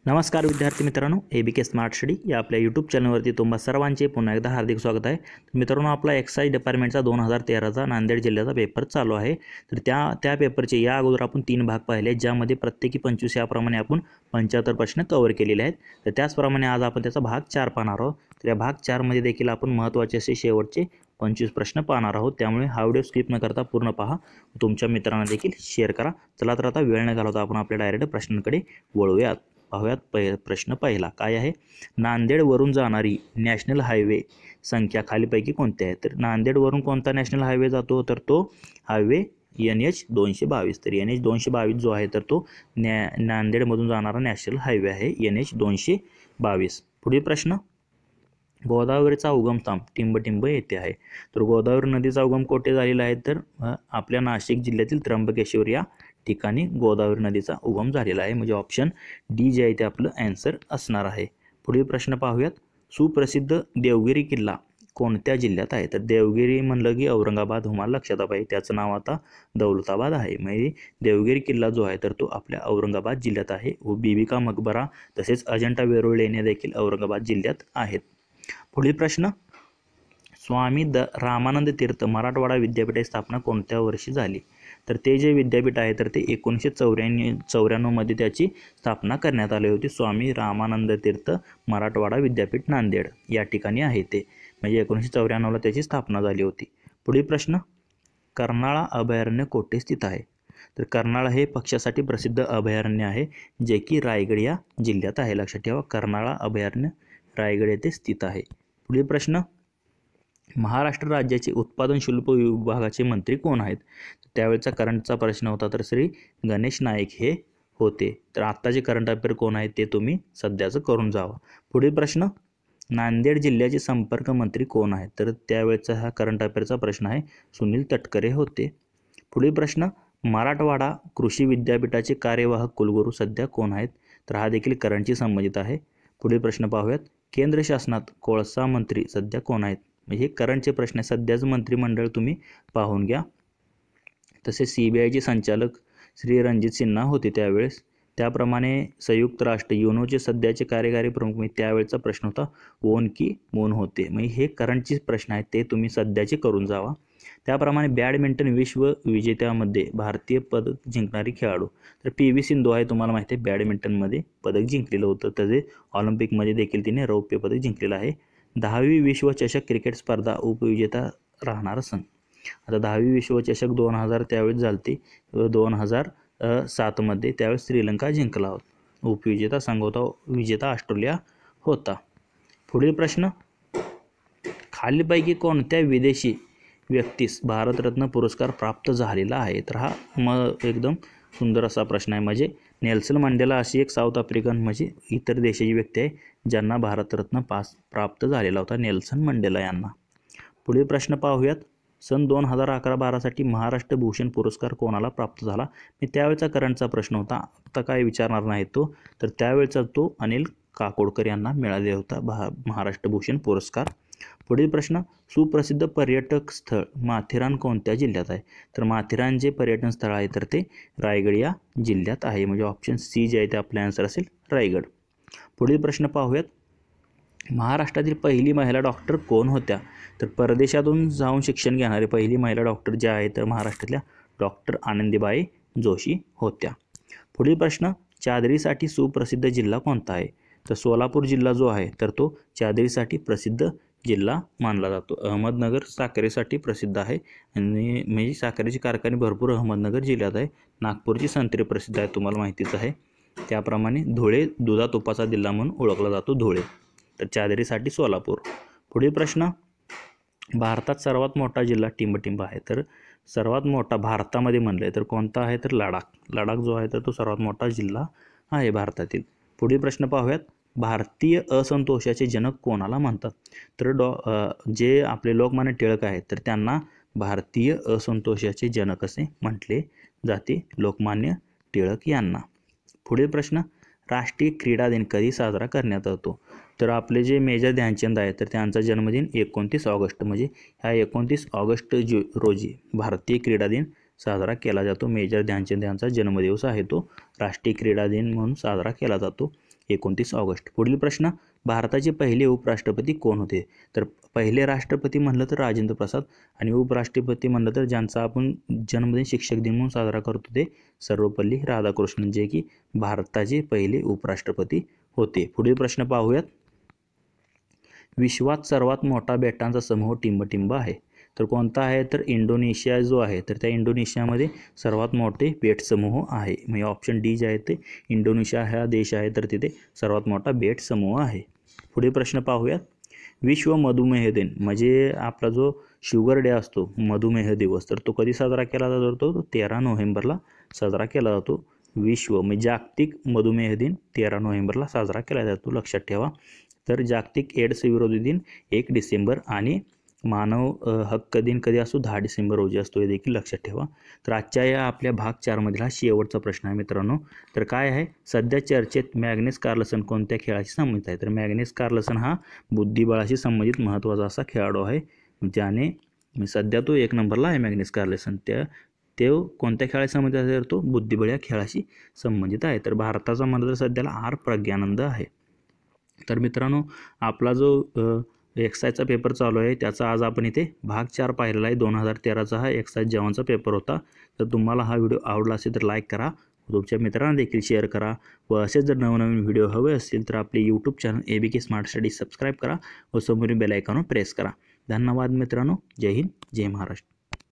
नमस्कार विद्यार्थी मित्रांनो, ABK स्मार्ट स्टडी या आपल्या यूट्यूब चॅनलवरती तुम्हा सर्वांचे पुन्हा एकदा हार्दिक स्वागत आहे. मित्रांनो, आपला एक्साइज डिपार्टमेंटचा 2013चा नांदेड जिल्ह्याचा पेपर चालू आहे. तर त्या पेपरचे या अगोदर आपण 3 भाग पाहिले आहेत, ज्यामध्ये प्रत्येकी 25 याप्रमाणे आपण 75 प्रश्न कव्हर केलेले आहेत. तर त्याचप्रमाणे आज आपण त्याचा भाग 4 पाहणार आहोत. तर या भाग 4 मध्ये देखील आपण महत्त्वाचे असे शेवटचे 25 प्रश्न पाहणार आहोत. त्यामुळे हा व्हिडिओ स्किप न करता पूर्ण पहा, तुमच्या मित्रांना देखील शेअर करा. चला तर आता वेळ न घालवता आपण आपल्या डायरेक्ट प्रश्नांकडे वळूयात. पाहूयात प्रश्न पहिला काय आहे. नांदेडवरून जाणारी नॅशनल हायवे संख्या खालीपैकी कोणती आहे. तर नांदेडवरून कोणता नॅशनल हायवे जातो, तर तो हायवे NH 222. तर NH 222 जो आहे तर तो नांदेडमधून जाणारा नॅशनल हायवे आहे NH 222. पुढील प्रश्न, गोदावरीचा उगमस्थान टिंबटिंब येथे आहे. तर गोदावरी नदीचा उगम कोठे झालेला आहे, तर आपल्या नाशिक जिल्ह्यातील त्र्यंबकेश्वर या ठिकाणी गोदावरी नदीचा उगम झालेला आहे. म्हणजे ऑप्शन डी जे आहे ते आपलं आन्सर असणार आहे. पुढील प्रश्न पाहूयात. सुप्रसिद्ध देवगिरी किल्ला कोणत्या जिल्ह्यात आहे. तर देवगिरी म्हणलं की औरंगाबाद तुम्हाला लक्षात पाहिजे. त्याचं नाव आता दौलताबाद आहे. म्हणजे देवगिरी किल्ला जो आहे तर तो आपल्या औरंगाबाद जिल्ह्यात आहे. व बीबी का मकबरा तसेच अजंठा वेरूळ लेण्या देखील औरंगाबाद जिल्ह्यात आहेत. पुढील प्रश्न, स्वामी रामानंद तीर्थ मराठवाडा विद्यापीठाची स्थापना कोणत्या वर्षी झाली. तर ते जे विद्यापीठ आहे तर ते 1994 मध्ये त्याची स्थापना करण्यात आली होती. स्वामी रामानंद तीर्थ मराठवाडा विद्यापीठ नांदेड या ठिकाणी आहे ते. म्हणजे 1994ला त्याची स्थापना झाली होती. पुढील प्रश्न, कर्नाळा अभयारण्य कोठे स्थित आहे. तर कर्नाळा हे पक्ष्यासाठी प्रसिद्ध अभयारण्य आहे, जे की रायगड या जिल्ह्यात आहे. लक्षात ठेवा, कर्नाळा अभयारण्य रायगड येथे स्थित आहे. पुढील प्रश्न, महाराष्ट्र राज्याचे उत्पादन शुल्क विभागाचे मंत्री कोण आहेत. त्यावेळेचा करंटचा प्रश्न होता, तर श्री गणेश नाईक हे होते. तर आत्ताचे करंट अफेअर कोण आहेत ते तुम्ही सध्याचं करून जावा. पुढील प्रश्न, नांदेड जिल्ह्याचे संपर्क मंत्री कोण आहेत. तर त्यावेळेचा हा करंट अफेअरचा प्रश्न आहे, सुनील तटकरे होते. पुढील प्रश्न, मराठवाडा कृषी विद्यापीठाचे कार्यवाहक कुलगुरू सध्या कोण आहेत. तर हा देखील करंटशी संबंधित आहे. पुढील प्रश्न पाहूयात. केंद्र शासनात कोळसा मंत्री सध्या कोण आहेत. म्हणजे हे करंटचे प्रश्न आहे, सध्याचं मंत्रिमंडळ तुम्ही पाहून घ्या. तसेच CBIचे संचालक श्री रणजित सिन्हा होते त्यावेळेस. त्याप्रमाणे संयुक्त राष्ट्र युनोचे सध्याचे कार्यकारी प्रमुख म्हणजे त्यावेळेचा प्रश्न होता वोन की मून होते. म्हणजे हे करंटचे प्रश्न आहेत, ते तुम्ही सध्याचे करून जावा. त्याप्रमाणे बॅडमिंटन विश्व विजेत्यामध्ये भारतीय पदक जिंकणारी खेळाडू. तर PV सिंधू आहे, तुम्हाला माहिती आहे बॅडमिंटनमध्ये पदक जिंकलेलं होतं. तसे ऑलिम्पिकमध्ये देखील तिने रौप्य पदक जिंकलेलं आहे. 10वी विश्वचषक क्रिकेट स्पर्धा उपविजेता राहणारा संघ. आता 10वी विश्वचषक 2000 त्यावेळेस झालती. 2007 मध्ये त्यावेळेस श्रीलंका जिंकला होता. उपविजेता संघ होता, विजेता ऑस्ट्रेलिया होता. पुढील प्रश्न, खालीलपैकी कोणत्या विदेशी व्यक्तीस भारतरत्न पुरस्कार प्राप्त झालेला आहे. तर हा एकदम सुंदर असा प्रश्न आहे. म्हणजे नेल्सन मंडेला अशी एक साऊथ आफ्रिकन म्हणजे इतर देशाची व्यक्ती आहे ज्यांना भारतरत्न प्राप्त झालेला होता, नेल्सन मंडेला यांना. पुढील प्रश्न पाहूयात. सन 2011-12 साठी महाराष्ट्र भूषण पुरस्कार कोणाला प्राप्त झाला. मी त्यावेळेचा करंटचा प्रश्न होता, आता काय विचारणार नाही तो. तर त्यावेळेचा तो अनिल काकोडकर यांना मिळालेला होता महाराष्ट्र भूषण पुरस्कार. पुढील प्रश्न, सुप्रसिद्ध पर्यटक स्थळ माथेरान कोणत्या जिल्ह्यात आहे. तर माथेरान जे पर्यटन स्थळ आहे तर ते रायगड या जिल्ह्यात आहे. म्हणजे ऑप्शन C जे आहे ते आपले आन्सर असेल रायगड. पुढील प्रश्न पाहूयात. महाराष्ट्रातील पहिली महिला डॉक्टर कोण होत्या. तर परदेशातून जाऊन शिक्षण घेणारी पहिली महिला डॉक्टर ज्या आहेत तर महाराष्ट्रातल्या डॉक्टर आनंदीबाई जोशी होत्या. पुढील प्रश्न, चादरीसाठी सुप्रसिद्ध जिल्हा कोणता आहे. तर सोलापूर जिल्हा जो आहे तर तो चादरीसाठी प्रसिद्ध जिल्हा मानला जातो. अहमदनगर साखरेसाठी प्रसिद्ध आहे आणि म्हणजे साखरेचे कारखाने भरपूर अहमदनगर जिल्ह्यात आहे. नागपूरची संत्री प्रसिद्ध आहे, तुम्हाला माहितीच आहे. त्याप्रमाणे धुळे दुधा तुपाचा जिल्हा म्हणून ओळखला जातो धुळे. तर चादरीसाठी सोलापूर. पुढील प्रश्न, भारतात सर्वात मोठा जिल्हा टिंबटिंब आहे. तर सर्वात मोठा भारतामध्ये म्हणलं तर कोणता आहे, तर लडाख जो आहे तर तो सर्वात मोठा जिल्हा आहे भारतातील. पुढील प्रश्न पाहूयात. भारतीय असंतोषाचे जनक कोणाला म्हणतात. तर जे आपले लोकमान्य टिळक आहेत तर त्यांना भारतीय असंतोषाचे जनक असे म्हटले जाते, लोकमान्य टिळक यांना. पुढील प्रश्न, राष्ट्रीय क्रीडा दिन कधी साजरा करण्यात येतो. तर आपले जे मेजर ध्यानचंद आहेत तर त्यांचा जन्मदिन 29 ऑगस्ट म्हणजे ह्या 29 ऑगस्ट रोजी भारतीय क्रीडा दिन साजरा केला जातो. मेजर ध्यानचंद यांचा जन्मदिवस आहे तो राष्ट्रीय क्रीडा दिन म्हणून साजरा केला जातो. 29 ऑगस्ट. पुढील प्रश्न, भारताचे पहिले उपराष्ट्रपती कोण होते? तर पहिले राष्ट्रपती म्हणलं तर राजेंद्र प्रसाद आणि उपराष्ट्रपती म्हणलं तर ज्यांचा आपण जन्मदिन शिक्षक दिन म्हणून साजरा करतो ते सर्वपल्ली राधाकृष्णन, जे की भारताचे पहिले उपराष्ट्रपती होते. पुढील प्रश्न पाहूयात. विश्वात सर्वात मोठा बेटांचा समूह टिंबटिंब आहे. तर कोणता आहे? तर इंडोनेशिया जो आहे तर त्या इंडोनेशियामध्ये सर्वात मोठे बेट समूह आहे. म्हणजे ऑप्शन डी जे आहे ते इंडोनेशिया हा देश आहे तर तिथे सर्वात मोठा बेट समूह आहे. पुढील प्रश्न पाहूयात. विश्व मधुमेह दिन म्हणजे आपला जो शुगर डे असतो, मधुमेह दिवस, तर तो कधी साजरा केला जातो? तो 13 नोव्हेंबरला साजरा केला जातो. विश्व म्हणजे जागतिक मधुमेह दिन 13 नोव्हेंबरला साजरा केला जातो, लक्षात ठेवा. तर जागतिक एड्स विरोधी दिन 1 डिसेंबर आणि मानव हक्क दिन कधी असतो? 10 डिसेंबर रोजी असतो, हे देखील लक्षात ठेवा. तर आजच्या या आपल्या भाग 4 मधला शेवटचा प्रश्न आहे मित्रांनो. तर काय आहे? सध्या चर्चेत मॅग्नस कार्लसन कोणत्या खेळाशी संबंधित आहे? तर मॅग्नस कार्लसन हा बुद्धिबळाशी संबंधित महत्त्वाचा असा खेळाडू आहे, ज्याने सध्या तो 1 नंबरला आहे. मॅग्नस कार्लसन ते कोणत्या खेळाशी संबंधित आहे? तर तो बुद्धिबळ या खेळाशी संबंधित आहे. तर भारताचा म्हणलं तर सध्याला आर प्रज्ञानंद आहे. तर मित्रांनो, आपला जो एक्साईजचा पेपर चालू आहे त्याचा आज आपण इथे भाग 4 पाहिलेला आहे. 2013चा हा एक्साईज जवानचा पेपर होता. तर तुम्हाला हा व्हिडिओ आवडला असेल तर लाईक करा, तुमच्या मित्रांना देखील शेअर करा व असेच जर नवनवीन व्हिडिओ हवे असतील तर आपले YouTube channel ABK smart study subscribe करा व समोरील बेल आयकॉनवर प्रेस करा. धन्यवाद मित्रांनो. जय हिंद, जय महाराष्ट्र.